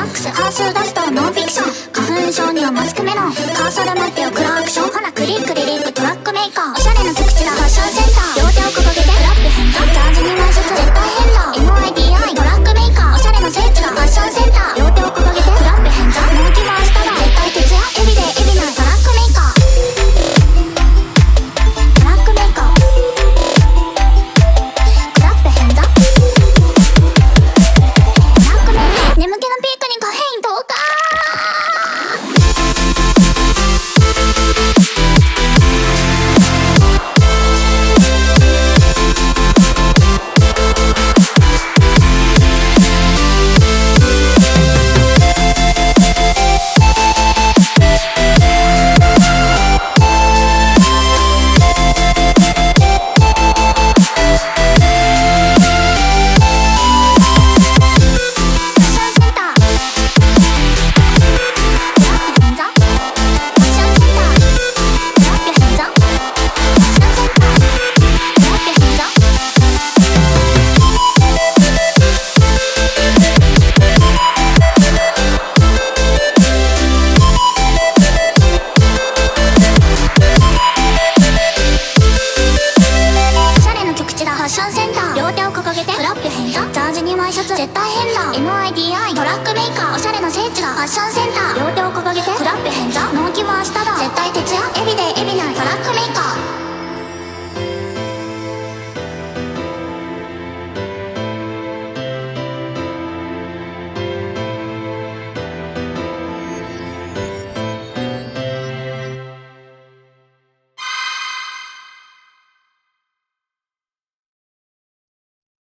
ックス半数ダストノンフィクション花粉症にはマスクメロンカーソルマッピをクラクションほなクリックリリックトラックメーカーおしゃれな特地なファッションセンター両手を掲げてクラップ変座ジャージにワイシャツ絶対変な MIDI トラックメーカーおしゃれな聖地がファッションセンター両手を掲げてクラップ変座納期回したら絶対徹夜エビデイエビナイトラックメーカートラックメーカークラップ変座トラックメーカー眠気のピークにカフェイン投下ファッションセンター両手を掲げてクラップ変座ジャージにワイシャツ絶対変な MIDI トラックメーカーおしゃれな聖地がファッションセンター両手を掲げてクラップ変座納期は明日